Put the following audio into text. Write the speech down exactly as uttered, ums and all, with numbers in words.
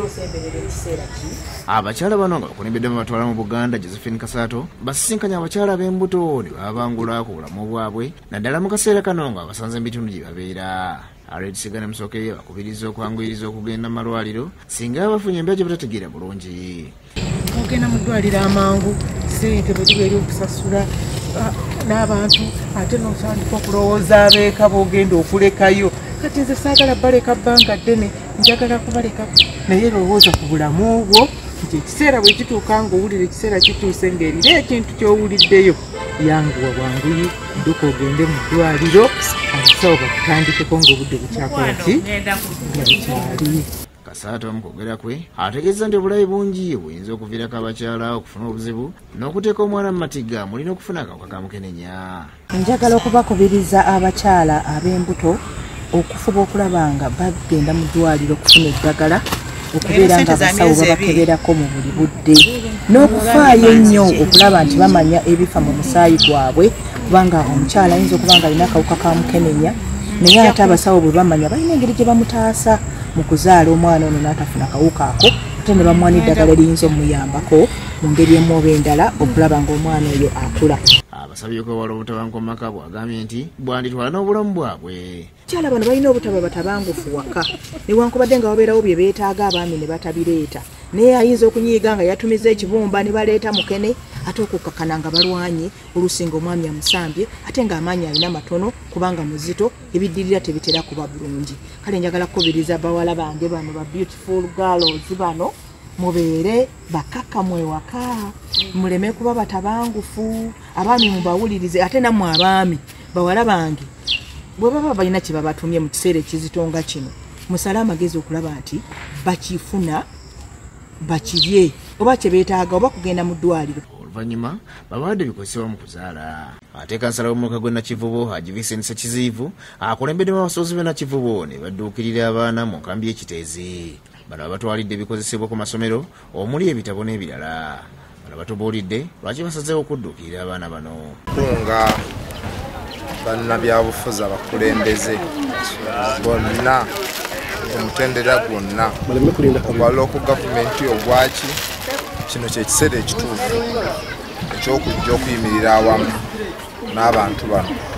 abakyala bano nga bakulembedde babatwala mu Buganda Josephine Kasato basisinkanya abakyala ab'embuto ne babangula ku bulamu bwabwe naddala mu kaseera kano nga basanze mu bitundu gye babeera. Aledisigana Musoke bakubiriza okwanguyiriza okugenda mu malwaliro singa bafunye embeera gye batategeera bulungi. Ogenda mu ddwaliro amangu ssente bwe ziba eri okusasula n'abantu ate n'osandika okulowooza abeeka b'ogenda okulekayo. Kati nze saagala baleka bbanga ddene, njagala kubaleka naye lowooza ku bulamu bwo nti ekiseera bwe kituuka ng'owulira ekiseera kituuse ng'erina ekintu ky'owuliddeyo yanguwa bwanguyi dduka ogende mu ddwaliro abasawo bakutandikeko ng'obudde bukyakola ki nga bukyali. Kasato mu kwogera kwe ategeeza nti obulayi bungi buyinza okuviirako abakyala okufuna obuzibu n'okuteeka omwana mu matiga mulina okufuna akawuka ka mukenenya. Njagala okubakubiriza abakyala ab'embuto okufuba okulaba nga bagenda mu ddwaliro okufuna eddagala okubeera nga abasawo babakeberako mu buli budde n'okufaayo ennyo okulaba nti bamanya ebifa mu musaayi gwabwe kubanga omukyala ayinza okuba nga alina akawuka ka mukenenya naye ate abasawo bwe bamanya balina engeri gye bamutaasa mu kuzaala omwana ono n'atafuna kawuka ako ate ne bamuwa n'eddagala eriyinza omuyambako mu ngeri emu oba endala okulaba ng'omwana oyo akula. Abasabye okwewala obutabanguko mu maka bw'agambye nti bwanditwala n'obulamu bwabwe. Abakyala bano balina obutaba batabangufu waka newankubadde nga wabeerawo bye beetaaga abaami ne batabireeta naye ayinza okunyiiga nga yatumiza ekibumba ne baleeta mukene ate okukkakana nga balwanye olusinga omwami amusambye ate ng'amaanyi alina matono kubanga muzito ebiddirira tebitera kuba bulungi. Kale njagala kukubiriza bawala bange bano ba beautiful girls bano mubeere bakakkamwe waka muleme kuba batabangufu abaami mubawulirize ate nammwe abaami bawala bange bwe baba balina kye babatumye mu kiseera ekizitonga kino musale amagezi okulaba nti bakifuna bakirye oba kye beetaaga oba kugenda mu ddwaliro. Oluvannyuma babawadde ebikozesebwa mu kuzaala. Ate kansala w'omuluka gw'e Nakivubo Haji Vincent Ssekiziivu akulembeddemu abasozi b'e Nakivubo ne badduukirira abaana mu nkambi y'Ekiteezi. Bano abatwalidde ebikozesebwa ku masomero omuli ebitabo n'ebirala. Bano batubuulidde lwaki basazeewo okudduukirira abaana bano. Nga bannabyabufuzi abakulembeze bonna omutendera gwonna ogwa local gavumenti ogwaki kino kyekiseera ekituufu ekyokujja okuyimirira awamu n'abantu bano